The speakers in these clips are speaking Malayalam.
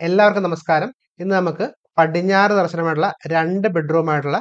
എല്ലാവർക്കും നമസ്കാരം. ഇന്ന് നമുക്ക് പടിഞ്ഞാറ് ദർശനമായിട്ടുള്ള 2 ബെഡ്റൂമായിട്ടുള്ള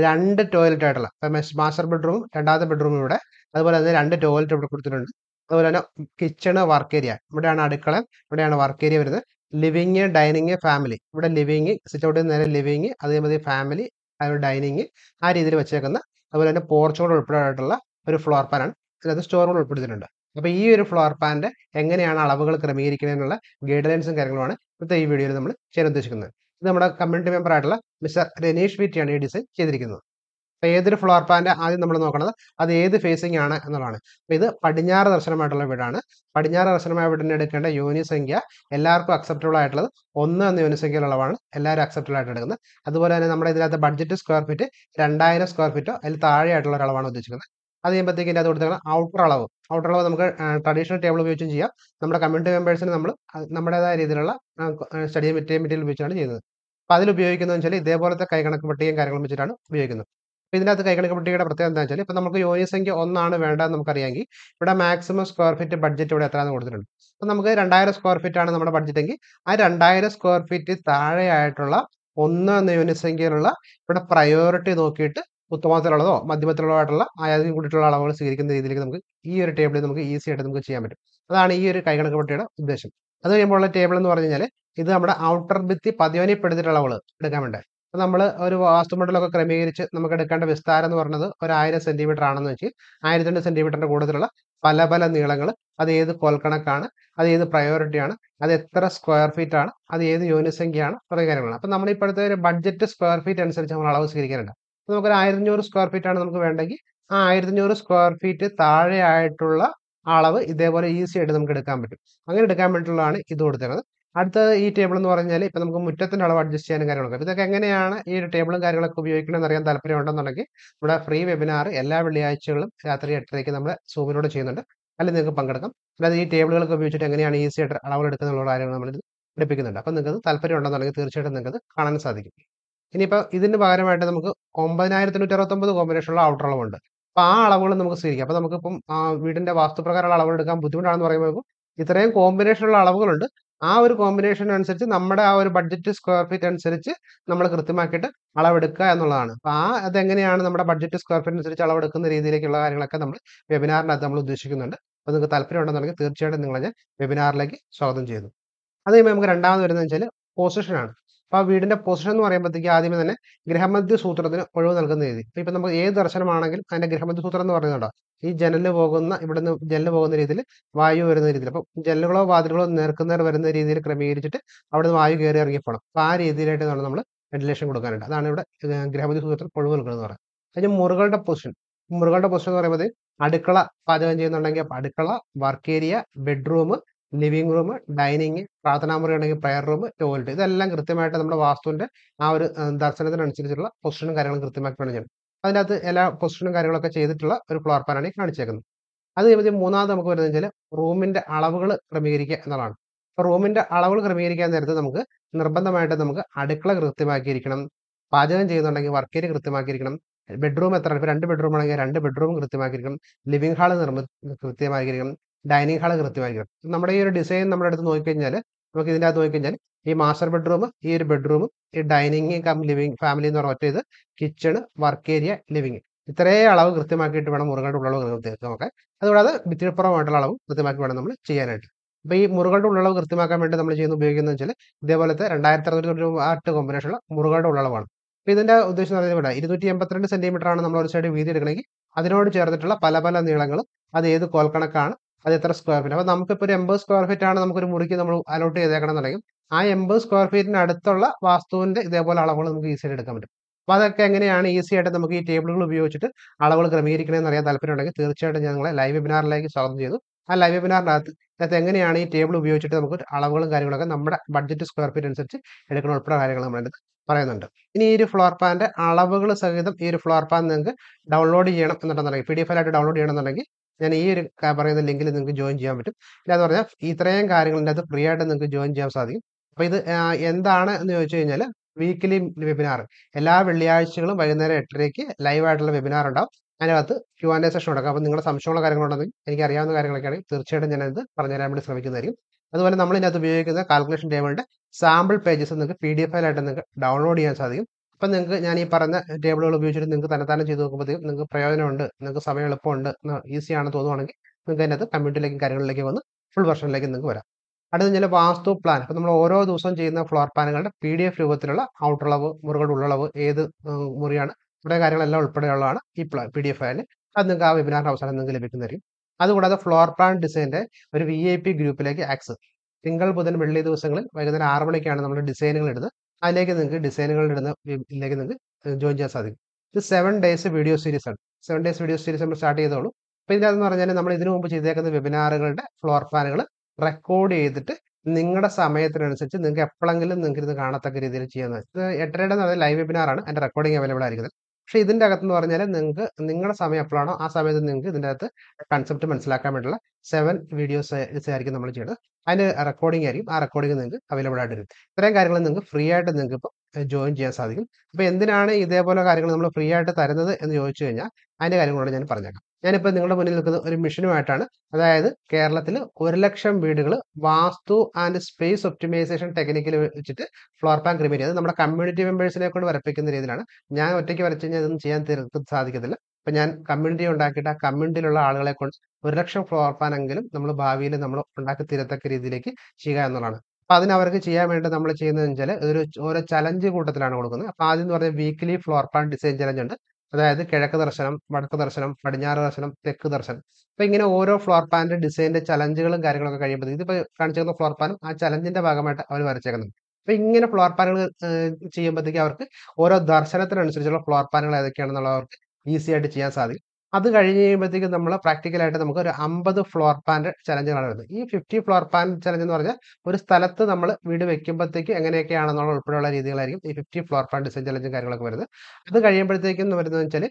2 ടോയ്ലറ്റ് ആയിട്ടുള്ള മാസ്റ്റർ ബെഡ്റൂമും രണ്ടാമത്തെ ബെഡ്റൂമും ഇവിടെ. അതുപോലെ തന്നെ 2 ടോയ്ലറ്റ് ഇവിടെ കൊടുത്തിട്ടുണ്ട്. അതുപോലെ തന്നെ കിച്ചണ്, വർക്ക് ഏരിയ. ഇവിടെയാണ് അടുക്കള, ഇവിടെയാണ് വർക്ക് ഏരിയ വരുന്നത്. Living, dining, family. ഇവിടെ ലിവിങ്, സിറ്റ് ഔട്ടിൽ നേരെ ലിവിങ്, അതേമാതിരി ഫാമിലി, ഡൈനിങ് ആ രീതിയിൽ വെച്ചേക്കുന്ന. അതുപോലെ തന്നെ പോർച്ചുകൾ ഉൾപ്പെടെയായിട്ടുള്ള ഒരു ഫ്ലോർ പ്ലാനാണ്. ഇതിനകത്ത് സ്റ്റോർ റൂം ഉൾപ്പെടുത്തിയിട്ടുണ്ട്. അപ്പോൾ ഈ ഒരു ഫ്ലോർ പ്ലാനിന്റെ എങ്ങനെയാണ് അളവുകൾ ക്രമീകരിക്കുന്നതിനുള്ള ഗൈഡ് ലൈൻസും കാര്യങ്ങളുമാണ് ഇന്നത്തെ ഈ വീഡിയോയിൽ നമ്മൾ ചെയ്യാൻ ഉദ്ദേശിക്കുന്നത്. ഇത് നമ്മുടെ കമ്മ്യൂണിറ്റി മെമ്പർ ആയിട്ടുള്ള മിസ്റ്റർ രനീഷ് വിറ്റിയാണ് ഈ ഡിസൈൻ ചെയ്തിരിക്കുന്നത്. അപ്പോൾ ഏതൊരു ഫ്ലോർ പ്ലാന്റെ ആദ്യം നമ്മൾ നോക്കുന്നത് അത് ഏത് ഫേസിംഗ് ആണ് എന്നുള്ളതാണ്. അപ്പോൾ ഇത് പടിഞ്ഞാറ് ദർശനമായിട്ടുള്ള വീടാണ്. പടിഞ്ഞാറ് ദർശനമായ വീടിന് എടുക്കേണ്ട യൂണിറ്റ് സംഖ്യ എല്ലാവർക്കും അക്സെപ്റ്റബിൾ ആയിട്ടുള്ളത് 1 എന്ന യൂണിറ്റ് സംഖ്യയുള്ള അളവാണ് എല്ലാവരും അക്സെപ്റ്റബിൾ ആയിട്ട് എടുക്കുന്നത്. അതുപോലെ തന്നെ നമ്മുടെ ഇതിനകത്ത് ബഡ്ജറ്റ് സ്ക്വയർ ഫീറ്റ് 2000 സ്ക്വയർ ഫീറ്റോ അതിൽ താഴെയായിട്ടുള്ള ഒരു അളവാണ് ഉദ്ദേശിക്കുന്നത്. അത് ചെയ്യുമ്പോഴത്തേക്ക് ഇതിനകത്ത് കൊടുത്തേക്കുന്ന ഔട്ടർ അളവ് നമുക്ക് ട്രഡീഷണൽ ടേബിൾ ഉപയോഗിച്ചും ചെയ്യാം. നമ്മുടെ കമ്മ്യൂണിറ്റി മെമ്പേഴ്സിന് നമ്മൾ നമ്മുടേതായ രീതിയിലുള്ള സ്റ്റഡി മെറ്റീരിയൽ ഉപയോഗിച്ചാണ് ചെയ്യുന്നത്. അപ്പോൾ അതിൽ ഉപയോഗിക്കുന്നതെന്ന് വെച്ചാൽ ഇതേപോലത്തെ കൈകണക്ക് പട്ടികയും കാര്യങ്ങളും വെച്ചിട്ടാണ് ഉപയോഗിക്കുന്നത്. അപ്പോൾ ഇതിനകത്ത് കൈകണക്ക് പട്ടികയുടെ പ്രത്യേകത എന്താ വെച്ചാൽ ഇപ്പോൾ നമുക്ക് യൂണിറ്റ് സംഖ്യ 1 ആണ് വേണ്ടതെന്ന് നമുക്കറിയാമെങ്കിൽ ഇവിടെ മാക്സിമം സ്ക്വയർ ഫീറ്റ് ബഡ്ജറ്റ് ഇവിടെ എത്രയാണെന്ന് കൊടുത്തിട്ടുണ്ട്. അപ്പോൾ നമുക്ക് 2000 സ്ക്വയർ ഫീറ്റ് ആണ് നമ്മുടെ ബഡ്ജറ്റ് എങ്കിൽ ആ 2000 സ്ക്വയർ ഫീറ്റ് താഴെയായിട്ടുള്ള 1 എന്ന യൂണിറ്റ് സംഖ്യയിലുള്ള ഇവിടെ പ്രയോറിറ്റി നോക്കിയിട്ട് ഉത്തമത്തിലുള്ളതോ മധ്യമത്തിലുള്ളതോ ആയിട്ടുള്ള ആദ്യം കൂടിയിട്ടുള്ള അളവുകൾ സ്വീകരിക്കുന്ന രീതിയിലേക്ക് നമുക്ക് ഈ ഒരു ടേബിളിൽ നമുക്ക് ഈസി ആയിട്ട് നമുക്ക് ചെയ്യാൻ പറ്റും. അതാണ് ഈ ഒരു കൈകണക്ക് പട്ടികയുടെ ഉദ്ദേശം. അത് കഴിയുമ്പോഴുള്ള ടേബിൾ എന്ന് പറഞ്ഞു കഴിഞ്ഞാൽ ഇത് നമ്മുടെ ഔട്ടർ ഭിത്തി പതിവനിപ്പെടുത്തിയിട്ടുള്ള അളവുകൾ എടുക്കാൻ വേണ്ടി. അപ്പോൾ നമ്മൾ ഒരു വാസ്തു മോഡലൊക്കെ ക്രമീകരിച്ച് നമുക്ക് എടുക്കേണ്ട വിസ്താരം എന്ന് പറയുന്നത് ഒരു 1000 സെന്റിമീറ്റർ ആണെന്ന് വെച്ച് 1002 സെന്റിമീറ്ററിന്റെ കൂടുതലുള്ള പല നീളങ്ങൾ, അത് ഏത് കോൽക്കണക്കാണ്, അത് ഏത് പ്രയോറിറ്റിയാണ്, അത് എത്ര സ്ക്വയർ ഫീറ്റ് ആണ്, അത് ഏത് യൂണിറ്റ് സംഖ്യയാണ്, കുറേ കാര്യങ്ങളാണ്. അപ്പോൾ നമ്മൾ ഇപ്പോഴത്തെ ഒരു ബഡ്ജറ്റ് സ്ക്വയർ ഫീറ്റ് അനുസരിച്ച് നമ്മൾ അളവ് സ്വീകരിക്കാനുണ്ട്. അപ്പോൾ നമുക്കൊരു 1500 സ്ക്വയർ ഫീറ്റ് ആണ് നമുക്ക് വേണ്ടെങ്കിൽ ആ 1500 സ്ക്വയർ ഫീറ്റ് താഴെയായിട്ടുള്ള അളവ് ഇതേപോലെ ഈസി ആയിട്ട് നമുക്ക് എടുക്കാൻ പറ്റും. അങ്ങനെ എടുക്കാൻ വേണ്ടിയിട്ടുള്ളതാണ് ഇത് കൊടുത്തേക്കുന്നത്. അടുത്ത ഈ ടേബിൾ എന്ന് പറഞ്ഞാൽ ഇപ്പോൾ നമുക്ക് മുറ്റത്തിൻ്റെ അളവ് അഡ്ജസ്റ്റ് ചെയ്യാനും കാര്യങ്ങളൊക്കെ. അപ്പോൾ ഇതൊക്കെ എങ്ങനെയാണ് ഈ ഒരു ടേബിളും കാര്യങ്ങളൊക്കെ ഉപയോഗിക്കണമെന്ന് അറിയാൻ താല്പര്യം ഉണ്ടെന്നുണ്ടെങ്കിൽ ഇവിടെ ഫ്രീ വെബിനാർ എല്ലാ വെള്ളിയാഴ്ചകളും രാത്രി 8:30 നമ്മൾ സൂമിലൂടെ ചെയ്യുന്നുണ്ട്. അതിൽ നിങ്ങൾക്ക് പങ്കെടുക്കാം. അല്ലാതെ ഈ ടേബിളുകളൊക്കെ ഉപയോഗിച്ചിട്ട് എങ്ങനെയാണ് ഈസി ആയിട്ട് അളവ് എടുക്കുന്ന കാര്യങ്ങൾ നമ്മൾ പഠിപ്പിക്കുന്നുണ്ട്. അപ്പോൾ നിങ്ങൾക്ക് താല്പര്യം ഉണ്ടെന്നുണ്ടെങ്കിൽ തീർച്ചയായിട്ടും നിങ്ങൾക്ക് കാണാൻ സാധിക്കും. ഇനിയിപ്പോൾ ഇതിന് പകരമായിട്ട് നമുക്ക് 9169 കോമ്പിനേഷനുള്ള ഔട്ടർ അളവുണ്ട്. അപ്പോൾ ആ അളവുകൾ നമുക്ക് സ്വീകരിക്കാം. അപ്പോൾ നമുക്കിപ്പം വീടിന്റെ വാസ്തുപ്രകാരമുള്ള അളവ് എടുക്കാൻ ബുദ്ധിമുട്ടാണെന്ന് പറയുമ്പോൾ ഇത്രയും കോമ്പിനേഷനുള്ള അളവുകളുണ്ട്. ആ ഒരു കോമ്പിനേഷൻ അനുസരിച്ച് നമ്മുടെ ആ ഒരു ബഡ്ജറ്റ് സ്ക്വയർ ഫീറ്റ് അനുസരിച്ച് നമ്മൾ കൃത്യമാക്കിയിട്ട് അളവെടുക്കുക എന്നുള്ളതാണ്. അപ്പോൾ അതെങ്ങനെയാണ് നമ്മുടെ ബഡ്ജറ്റ് സ്ക്വയർ ഫീറ്റ് അനുസരിച്ച് അളവെടുക്കുന്ന രീതിയിലേക്കുള്ള കാര്യങ്ങളൊക്കെ നമ്മൾ വെബിനാറിനകത്ത് നമ്മൾ ഉദ്ദേശിക്കുന്നുണ്ട്. അപ്പോൾ നിങ്ങൾക്ക് താല്പര്യം ഉണ്ടെന്നുണ്ടെങ്കിൽ തീർച്ചയായിട്ടും നിങ്ങളെ ഞാൻ വെബിനാറിലേക്ക് സ്വാഗതം ചെയ്യുന്നു. അത് കഴിയുമ്പോൾ നമുക്ക് രണ്ടാമത് വരുന്നത് വെച്ചാൽ പൊസിഷനാണ്. അപ്പോൾ ആ വീടിന്റെ പൊസിഷൻ എന്ന് പറയുമ്പോഴത്തേക്ക് ആദ്യമേ തന്നെ ഗ്രഹമധ്യ സൂത്രത്തിന് ഒഴിവ് നൽകുന്ന രീതി. ഇപ്പോൾ നമുക്ക് ഏത് ദർശനമാണെങ്കിലും അതിന്റെ ഗ്രഹമധ്യ സൂത്രം എന്ന് പറയുന്നുണ്ടോ, ഈ ഇവിടുന്ന് ജനല് പോകുന്ന രീതിയിൽ വായു വരുന്ന രീതിയിൽ, അപ്പോൾ ജനലുകളോ വാതിലുകളോ നേർക്കുനേർ വരുന്ന രീതിയിൽ ക്രമീകരിച്ചിട്ട് അവിടുന്ന് വായു കയറി ഇറങ്ങി പോകണം. അപ്പോൾ ആ രീതിയിലായിട്ടാണ് നമ്മൾ വെന്റിലേഷൻ കൊടുക്കാനുണ്ട്. അതാണ് ഇവിടെ ഗ്രഹമധ്യ സൂത്രത്തിൽ ഒഴിവ് നൽകുന്നത് പറയുന്നത്. അതിന് മുറികളുടെ പൊസിഷൻ എന്ന് പറയുമ്പോൾ അടുക്കള പാചകം ചെയ്യുന്നുണ്ടെങ്കിൽ അടുക്കള, work area, bedroom, living room, dining, പ്രാർത്ഥനാ മുറി ഉണ്ടെങ്കിൽ പ്രയർ റൂം, ടോയ്ലറ്റ്, ഇതെല്ലാം കൃത്യമായിട്ട് നമ്മുടെ വാസ്തുവിന്റെ ആ ഒരു ദർശനത്തിനനുസരിച്ചുള്ള പൊസിഷനും കാര്യങ്ങളും കൃത്യമാക്കി വേണം ചെയ്യണം. അതിനകത്ത് എല്ലാ പൊസിഷനും കാര്യങ്ങളൊക്കെ ചെയ്തിട്ടുള്ള ഒരു ഫ്ലോർ പ്ലാനാണ് ഈ കാണിച്ചേക്കുന്നത്. അത് കഴിയുമ്പോൾ മൂന്നാമത് നമുക്ക് വരുന്നത് വെച്ചാൽ റൂമിന്റെ അളവുകൾ ക്രമീകരിക്കുക എന്നുള്ളതാണ്. അപ്പോൾ റൂമിന്റെ അളവുകൾ ക്രമീകരിക്കാൻ നേരത്ത് നമുക്ക് നിർബന്ധമായിട്ട് നമുക്ക് അടുക്കള കൃത്യമാക്കിയിരിക്കണം, പാചകം ചെയ്യുന്നുണ്ടെങ്കിൽ വർക്ക് ഏരിയ കൃത്യമാക്കിയിരിക്കണം, ബെഡ്റൂം എത്ര, ഇപ്പോൾ 2 ബെഡ്റൂം ആണെങ്കിൽ 2 ബെഡ്റൂം കൃത്യമാക്കിയിരിക്കണം, ലിവിംഗ് ഹാൾ കൃത്യമാക്കിയിരിക്കണം, ഡൈനിങ് ഹാൾ കൃത്യമായിരിക്കണം. നമ്മുടെ ഈ ഒരു ഡിസൈൻ നമ്മുടെ അടുത്ത് നോക്കിക്കഴിഞ്ഞാൽ നമുക്ക് ഇതിൻ്റെ അകത്ത് നോക്കിക്കഴിഞ്ഞാൽ ഈ മാസ്റ്റർ ബെഡ്റൂം, ഈ ഒരു ബെഡ്റൂമും, ഈ ഡൈനിങ് കം ലിവിംഗ് ഫാമിലി എന്ന് പറഞ്ഞ ഒറ്റ ഇത്, കിച്ചണ്, വർക്ക് ഏരിയ, ലിവിംഗ്, ഇത്രയും അളവ് കൃത്യമാക്കിയിട്ട് വേണം മുറികളുടെ ഉള്ളളവ് നോക്കാൻ. അതുകൂടാതെ ഭിത്തിപ്പുറമായിട്ടുള്ള അളവ് കൃത്യമാക്കി വേണം നമ്മൾ ചെയ്യാനായിട്ട്. അപ്പോൾ ഈ മുറികളുടെ ഉള്ളളവ് കൃത്യമാക്കാൻ വേണ്ടി നമ്മൾ ഉപയോഗിക്കുന്നത് വെച്ചാൽ ഇതേപോലത്തെ 2608 കോമ്പിനേഷനുള്ള മുറികളുടെ ഉള്ളളവാണ്. അപ്പോൾ ഇതിന്റെ ഉദ്ദേശം എന്ന് പറയുന്നത് 282 സെന്റിമീറ്റർ ആണ് നമ്മൾ ഒരു സൈഡ് വീതി എടുക്കണമെങ്കിൽ അതിനോട് ചേർത്തിട്ടുള്ള പല നീളങ്ങളും, അത് ഏത് കോൽക്കണക്കാണ്, അത് എത്ര സ്ക്വയർ ഫീറ്റ്. അപ്പോൾ നമുക്കിപ്പോൾ ഒരു 80 സ്ക്വയർ ഫീറ്റ് ആണ് നമുക്കൊരു മുറിക്ക് നമ്മൾ അലോട്ട് ചെയ്തേക്കണം എന്നുണ്ടെങ്കിൽ ആ 80 സ്ക്വയർ ഫീറ്റിന് അടുത്തുള്ള വാസ്തുവിന്റെ ഇതേപോലെ അളവുകൾ നമുക്ക് ഈസി ആയിട്ട് എടുക്കാൻ പറ്റും. അപ്പോൾ അതൊക്കെ എങ്ങനെയാണ് ഈസി ആയിട്ട് നമുക്ക് ഈ ടേബിളുകൾ ഉപയോഗിച്ചിട്ട് അളവുകൾ ക്രമീകരിക്കണമെന്ന് അറിയാൻ താല്പര്യം ഉണ്ടെങ്കിൽ തീർച്ചയായിട്ടും ഞങ്ങളെ ലൈവ് വെബിനാറിലേക്ക് സ്വാഗതം ചെയ്തു. ആ ലൈവ് വെബിനാറിനകത്ത് എങ്ങനെയാണ് ഈ ടേബിൾ ഉപയോഗിച്ചിട്ട് നമുക്ക് അളവുകളും കാര്യങ്ങളൊക്കെ നമ്മുടെ ബഡ്ജറ്റ് സ്ക്വയർ ഫീറ്റ് അനുസരിച്ച് എടുക്കുന്ന ഉൾപ്പെടെ കാര്യങ്ങൾ നമ്മുടെ പറയുന്നുണ്ട്. ഇനി ഈ ഒരു ഫ്ലോർ പ്ലാന്റെ അളവുകൾ സഹിതം ഈ ഒരു ഫ്ലോർ പ്ലാൻ നിങ്ങൾക്ക് ഡൗൺലോഡ് ചെയ്യണം എന്നുണ്ടെന്നുണ്ടെങ്കിൽ PDF ആയിട്ട് ഡൗൺലോഡ് ചെയ്യണമെന്നുണ്ടെങ്കിൽ ഞാൻ ഈ ഒരു പറയുന്ന ലിങ്കിൽ നിങ്ങൾക്ക് ജോയിൻ ചെയ്യാൻ പറ്റും. ഇല്ലാന്ന് പറഞ്ഞാൽ ഇത്രയും കാര്യങ്ങൾ ഇതിൻ്റെ അകത്ത് ഫ്രീ ആയിട്ട് നിങ്ങൾക്ക് ജോയിൻ ചെയ്യാൻ സാധിക്കും. അപ്പോൾ ഇത് എന്താണ് എന്ന് ചോദിച്ചു കഴിഞ്ഞാൽ വീക്കിലി വെബിനാർ എല്ലാ വെള്ളിയാഴ്ചകളും വൈകുന്നേരം 8:30 ലൈവ് ആയിട്ടുള്ള വെബിനാർ ഉണ്ടാവും. അതിനകത്ത് Q&A സെഷൻ നടക്കും. അപ്പോൾ നിങ്ങളുടെ സംശയമുള്ള കാര്യങ്ങളുണ്ടെങ്കിൽ എനിക്ക് അറിയാവുന്ന കാര്യങ്ങളൊക്കെ ആണെങ്കിൽ തീർച്ചയായിട്ടും ഞാനത് പറഞ്ഞുതരാൻ വേണ്ടി ശ്രമിക്കുന്നതായിരിക്കും. അതുപോലെ നമ്മൾ ഇതിനകത്ത് ഉപയോഗിക്കുന്ന കാൽക്കുലേഷൻ ടേബിളിന്റെ സാമ്പിൾ പേജസ് നിങ്ങൾക്ക് PDF ഫയലായിട്ട് നിങ്ങൾക്ക് ഡൗൺലോഡ് ചെയ്യാൻ സാധിക്കും. അപ്പം നിങ്ങൾക്ക് ഞാൻ ഈ പറഞ്ഞ ടേബിളുകൾ ഉപയോഗിച്ചിട്ട് നിങ്ങൾക്ക് തന്നെത്താനെ ചെയ്ത് നോക്കുമ്പോഴത്തേക്കും നിങ്ങൾക്ക് പ്രയോജനമുണ്ട്, നിങ്ങൾക്ക് സമയം എളുപ്പമുണ്ട്, ഈസി ആണെന്ന് തോന്നുവാണെങ്കിൽ നിങ്ങൾക്ക് അതിനകത്ത് കമ്മ്യൂണിറ്റിയിലേക്കും കാര്യങ്ങളിലേക്കും വന്ന് ഫുൾ വെർഷനിലേക്ക് നിങ്ങൾക്ക് വരാം. അടുത്ത കഴിഞ്ഞാൽ വാസ്തു പ്ലാൻ. അപ്പോൾ നമ്മൾ ഓരോ ദിവസവും ചെയ്യുന്ന ഫ്ലോർ പ്ലാനുകളുടെ PDF രൂപത്തിലുള്ള ഔട്ടളവ്, മുറികളുടെ ഉള്ളളവ്, ഏത് മുറിയാണ്, ഇവിടെ കാര്യങ്ങളെല്ലാം ഉൾപ്പെടെയുള്ളതാണ് ഈ PDF ഫയൽ. അത് നിങ്ങൾക്ക് ആ വെബിനാറിന്റെ അവസാനം നിങ്ങൾക്ക് ലഭിക്കുന്നതായിരിക്കും. അതുകൂടാതെ ഫ്ലോർ പ്ലാൻ ഡിസൈൻ്റെ ഒരു VIP ഗ്രൂപ്പിലേക്ക് ആക്സസ്. തിങ്കൾ, ബുധൻ, വെള്ളി ദിവസങ്ങളിൽ വൈകുന്നേരം 6 മണിക്കാണ് നമ്മൾ ഡിസൈനുകൾ ഇടുന്നത്. അതിലേക്ക് നിങ്ങൾക്ക് ഡിസൈനുകൾ ഇടുന്ന ഇതിലേക്ക് നിങ്ങൾക്ക് ജോയിൻ ചെയ്യാൻ സാധിക്കും. ഇത് 7 ഡേയ്സ് വീഡിയോ സീരീസ് ആണ്. 7 ഡേയ്സ് വീഡിയോ സീരീസ് നമ്മൾ സ്റ്റാർട്ട് ചെയ്തോളൂ. അപ്പോൾ ഇതിനകത്തെന്ന് പറഞ്ഞാൽ നമ്മൾ ഇതിനു മുമ്പ് ചെയ്തേക്കുന്ന വെബിനാറുകളുടെ ഫ്ലോർ പ്ലാനുകൾ റെക്കോർഡ് ചെയ്തിട്ട് നിങ്ങളുടെ സമയത്തിനനുസരിച്ച് നിങ്ങൾക്ക് എപ്പോഴെങ്കിലും നിങ്ങൾക്ക് ഇത് കാണത്തക്ക രീതിയിൽ ചെയ്യുന്നത്. ഇത് 8:30 എന്ന് പറഞ്ഞാൽ ലൈവ് വെബിനാറാണ്. അതിൻ്റെ റെക്കോർഡിംഗ് അവൈലബിൾ ആയിരിക്കുന്നത്. പക്ഷേ ഇതിൻ്റെ അകത്തെന്ന് പറഞ്ഞാൽ നിങ്ങൾക്ക് നിങ്ങളുടെ സമയം എപ്പോഴാണോ ആ സമയത്ത് നിങ്ങൾക്ക് ഇതിൻ്റെ അകത്ത് കൺസെപ്റ്റ് മനസ്സിലാക്കാൻ വേണ്ടിയുള്ള 7 വീഡിയോസ് ആയിരിക്കും നമ്മൾ ചെയ്യുന്നത്. അതിൻ്റെ റെക്കോർഡിംഗ് ആയിരിക്കും. ആ റെക്കോർഡിംഗ് നിങ്ങൾക്ക് അവൈലബിൾ ആയിട്ട് വരും. ഇത്രയും കാര്യങ്ങൾ നിങ്ങൾക്ക് ഫ്രീ ആയിട്ട് നിങ്ങൾക്ക് ഇപ്പോൾ ജോയിൻ ചെയ്യാൻ സാധിക്കും. അപ്പോൾ എന്തിനാണ് ഇതേപോലെ കാര്യങ്ങൾ നമ്മൾ ഫ്രീ ആയിട്ട് തരുന്നത് എന്ന് ചോദിച്ചു കഴിഞ്ഞാൽ അതിൻ്റെ കാര്യങ്ങളോട് ഞാൻ പറഞ്ഞേക്കാം. ഞാനിപ്പോൾ നിങ്ങളുടെ മുന്നിൽ നിൽക്കുന്ന ഒരു മിഷനുമായിട്ടാണ്. അതായത് കേരളത്തിൽ 1,00,000 വീടുകൾ വാസ്തു ആൻഡ് സ്പേസ് ഒപ്റ്റിമൈസേഷൻ ടെക്നിക്കിൽ വെച്ചിട്ട് ഫ്ലോർ പ്ലാൻ ക്രിയേറ്റ് ചെയ്ത് നമ്മുടെ കമ്മ്യൂണിറ്റി മെമ്പേഴ്സിനെ കൊണ്ട് വരപ്പിക്കുന്ന രീതിയിലാണ്. ഞാൻ ഒറ്റയ്ക്ക് വരച്ച് കഴിഞ്ഞാൽ ഇതൊന്നും ചെയ്യാൻ സാധിക്കത്തില്ല. അപ്പം ഞാൻ കമ്മ്യൂണിറ്റി ഉണ്ടാക്കിയിട്ട് ആ കമ്മ്യൂണിറ്റിയിലുള്ള ആളുകളെ കൊണ്ട് 1,00,000 ഫ്ലോർ പ്ലാൻ എങ്കിലും നമ്മൾ ഭാവിയിൽ നമ്മൾ ഉണ്ടാക്കി തീരത്തക്ക രീതിയിലേക്ക് ചെയ്യുക എന്നുള്ളതാണ്. അപ്പോൾ അതിന് അവർക്ക് ചെയ്യാൻ വേണ്ടി നമ്മൾ ചെയ്യുന്നതെന്ന് വെച്ചാൽ ഇതൊരു ഓരോ ചലഞ്ച് കൂട്ടത്തിലാണ് കൊടുക്കുന്നത്. അപ്പോൾ ആദ്യം എന്ന് പറഞ്ഞാൽ weekly floor plan design challenge ഉണ്ട്. അതായത് കിഴക്ക് ദർശനം, വടക്ക് ദർശനം, പടിഞ്ഞാറ് ദർശനം, തെക്ക് ദർശനം. അപ്പോൾ ഇങ്ങനെ ഓരോ ഫ്ലോർ പ്ലാനിന്റെ ഡിസൈനിന്റെ ചലഞ്ചുകളും കാര്യങ്ങളൊക്കെ കഴിയുമ്പോഴത്തേക്കും ഇതിപ്പോൾ കാണിച്ചിരുന്ന ഫ്ലോർ പ്ലാനും ആ ചലഞ്ചിന്റെ ഭാഗമായിട്ട് അവർ വരച്ചേക്കുന്നുണ്ട്. അപ്പോൾ ഇങ്ങനെ ഫ്ലോർ പ്ലാനുകൾ ചെയ്യുമ്പോഴത്തേക്കും അവർക്ക് ഓരോ ദർശനത്തിനനുസരിച്ചുള്ള ഫ്ലോർ പ്ലാനുകൾ ഏതൊക്കെയാണെന്നുള്ളത് അവർക്ക് ഈസി ആയിട്ട് ചെയ്യാൻ സാധിക്കും. അത് കഴിഞ്ഞ് കഴിയുമ്പോഴത്തേക്കും നമ്മൾ പ്രാക്ടിക്കലായിട്ട് നമുക്ക് ഒരു 50 ഫ്ലോർ പ്ലാന്റെ ചലഞ്ചുകളാണ് വരുന്നത്. ഈ 50 ഫ്ലോർ പ്ലാൻ ചലഞ്ച് എന്ന് പറഞ്ഞാൽ ഒരു സ്ഥലത്ത് നമ്മൾ വീട് വെക്കുമ്പോഴത്തേക്ക് എങ്ങനെയൊക്കെയാണെന്നുള്ള ഉൾപ്പെടെയുള്ള രീതികളായിരിക്കും ഈ 50 ഫ്ലോർ പ്ലാൻ ഡിസൈൻ ചലഞ്ചും കാര്യങ്ങളൊക്കെ വരുന്നത്. അത് കഴിയുമ്പോഴത്തേക്കും വരുന്നതെന്ന് വെച്ചാൽ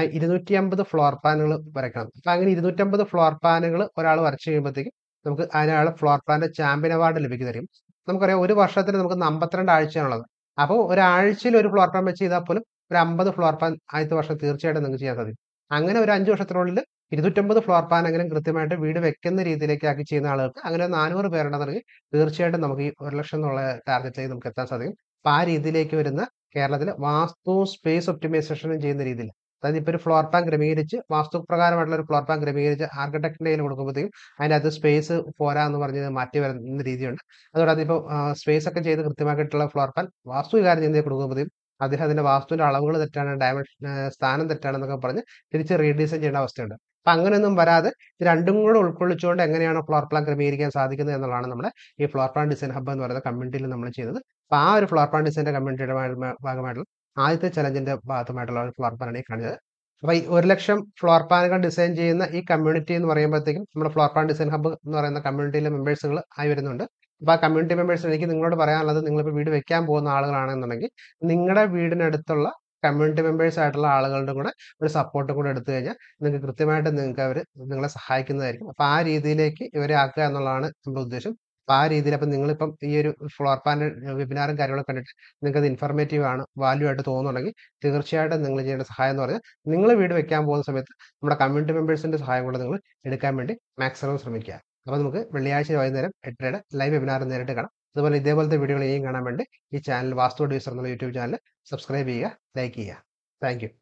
250 ഫ്ലോർ പ്ലാനുകൾ വരയ്ക്കണം. അപ്പോൾ അങ്ങനെ 250 ഫ്ലോർ പ്ലാനുകൾ ഒരാൾ വരച്ച് കഴിയുമ്പോഴത്തേക്കും നമുക്ക് അതിനയാൾ ഫ്ലോർ പ്ലാന്റെ ചാമ്പ്യൻ അവാർഡ് ലഭിക്കുന്നതായിരിക്കും. നമുക്കറിയാം ഒരു വർഷത്തിന് നമുക്ക് 52 ആഴ്ചയാണുള്ളത്. അപ്പോൾ ഒരാഴ്ചയിൽ ഒരു ഫ്ലോർ പ്ലാൻ വെച്ച് ചെയ്താൽ പോലും ഒരു 50 ഫ്ലോർ പ്ലാൻ ആദ്യത്തെ വർഷം തീർച്ചയായിട്ടും നിങ്ങൾക്ക് ചെയ്യാൻ സാധിക്കും. അങ്ങനെ ഒരു 5 വർഷത്തിനുള്ളിൽ 250 ഫ്ലോർ പ്ലാനെങ്കിലും കൃത്യമായിട്ട് വീട് വെക്കുന്ന രീതിയിലേക്ക് ആക്കി ചെയ്യുന്ന ആളുകൾക്ക് അങ്ങനെ 400 പേരുണ്ടെന്നുണ്ടെങ്കിൽ തീർച്ചയായിട്ടും നമുക്ക് ഈ 1,00,000 എന്നുള്ള ടാർഗറ്റിലേക്ക് നമുക്ക് എത്താൻ സാധിക്കും. അപ്പോൾ ആ രീതിയിലേക്ക് വരുന്ന കേരളത്തിൽ വാസ്തു സ്പേസ് ഒപ്റ്റിമൈസേഷനും ചെയ്യുന്ന രീതിയിൽ, അതായത് ഇപ്പോൾ ഒരു ഫ്ലോർ പ്ലാൻ ക്രമീകരിച്ച് വാസ്തുപ്രകാരമായിട്ടുള്ള ഒരു ഫ്ലോർ പ്ലാൻ ക്രമീകരിച്ച് ആർക്കിടെക്ടിന്റെ കയ്യിൽ കൊടുക്കുമ്പോഴത്തേക്കും അതിനകത്ത് സ്പേസ് പോരാ എന്ന് പറഞ്ഞ് മാറ്റി വരുന്ന രീതിയുണ്ട്. അതുകൂടാതെ ഇപ്പോൾ സ്പേസ് ഒക്കെ ചെയ്ത് കൃത്യമായിട്ടുള്ള ഫ്ലോർ പ്ലാൻ വാസ്തു വികാരം ചെയ്യുന്നതിൽ കൊടുക്കുമ്പോഴത്തേക്കും അദ്ദേഹം അതിന്റെ വാസ്തുവിന്റെ അളവുകൾ തെറ്റാണ്, ഡയമെൻഷൻ സ്ഥാനം തെറ്റാണെന്നൊക്കെ പറഞ്ഞ് തിരിച്ച് റീഡിസൈൻ ചെയ്യേണ്ട അവസ്ഥയുണ്ട്. അപ്പം അങ്ങനെയൊന്നും വരാതെ ഇത് രണ്ടും കൂടെ ഉൾക്കൊള്ളിച്ചുകൊണ്ട് എങ്ങനെയാണ് ഫ്ലോർ പ്ലാൻ ക്രമീകരിക്കാൻ സാധിക്കുന്നത് എന്നുള്ളതാണ് നമ്മുടെ ഈ ഫ്ലോർ പ്ലാൻ ഡിസൈൻ ഹബ്ബ് എന്ന് പറയുന്ന കമ്മ്യൂണിറ്റിയിൽ നമ്മൾ ചെയ്തത്. അപ്പോൾ ആ ഒരു ഫ്ലോർ പ്ലാൻ ഡിസൈൻ്റെ കമ്മ്യൂണിറ്റിയുടെ ഭാഗമായിട്ടുള്ള ആദ്യത്തെ ചലഞ്ചിന്റെ ഭാഗമായിട്ടുള്ള ഒരു ഫ്ലോർ പ്ലാനാണ് ഈ കാണിച്ചത്. അപ്പോൾ ഈ 1,00,000 ഫ്ലോർ പ്ലാനുകൾ ഡിസൈൻ ചെയ്യുന്ന ഈ കമ്മ്യൂണിറ്റി എന്ന് പറയുമ്പോഴത്തേക്കും നമ്മുടെ ഫ്ലോർ പ്ലാൻ ഡിസൈൻ ഹബ്ബ് എന്ന് പറയുന്ന കമ്മ്യൂണിറ്റിയിലെ മെമ്പേഴ്സുകൾ ആയി വരുന്നുണ്ട്. അപ്പോൾ ആ കമ്മ്യൂണിറ്റി മെമ്പേഴ്സ് എനിക്ക് നിങ്ങളോട് പറയാനുള്ളത്, നിങ്ങളിപ്പോൾ വീട് വെക്കാൻ പോകുന്ന ആളുകളാണെന്നുണ്ടെങ്കിൽ നിങ്ങളുടെ വീടിനടുത്തുള്ള കമ്മ്യൂണിറ്റി മെമ്പേഴ്സ് ആയിട്ടുള്ള ആളുകളുടെ കൂടെ ഒരു സപ്പോർട്ടും കൂടെ എടുത്തു കഴിഞ്ഞാൽ നിങ്ങൾക്ക് കൃത്യമായിട്ട് നിങ്ങൾക്ക് അവർ നിങ്ങളെ സഹായിക്കുന്നതായിരിക്കും. അപ്പോൾ ആ രീതിയിലേക്ക് ഇവരെ ആക്കുക എന്നുള്ളതാണ് നമ്മുടെ ഉദ്ദേശം. അപ്പോൾ ആ രീതിയിൽ അപ്പം നിങ്ങളിപ്പം ഈ ഒരു ഫ്ലോർ പ്ലാൻ വെബിനാറും കാര്യങ്ങളൊക്കെ കണ്ടിട്ട് നിങ്ങൾക്കത് ഇൻഫർമേറ്റീവ് ആണ്, വാല്യൂ ആയിട്ട് തോന്നുന്നുണ്ടെങ്കിൽ തീർച്ചയായിട്ടും നിങ്ങൾ ചെയ്യേണ്ട സഹായം എന്ന് പറഞ്ഞാൽ നിങ്ങൾ വീട് വെക്കാൻ പോകുന്ന സമയത്ത് നമ്മുടെ കമ്മ്യൂണിറ്റി മെമ്പേഴ്സിന്റെ സഹായം കൂടെ നിങ്ങൾ എടുക്കാൻ വേണ്ടി മാക്സിമം ശ്രമിക്കുക. അപ്പോൾ നമുക്ക് വെള്ളിയാഴ്ച വൈകുന്നേരം 8:30 ലൈവ് വെബിനാർ നേരിട്ട് കാണാം. അതുപോലെ ഇതേപോലത്തെ വീഡിയോകൾ ഇനിയും കാണാൻ വേണ്ടി ഈ ചാനൽ വാസ്തു അഡ്വൈസർ എന്നുള്ള യൂട്യൂബ് ചാനൽ സബ്സ്ക്രൈബ് ചെയ്യുക, ലൈക്ക് ചെയ്യുക. Thank U.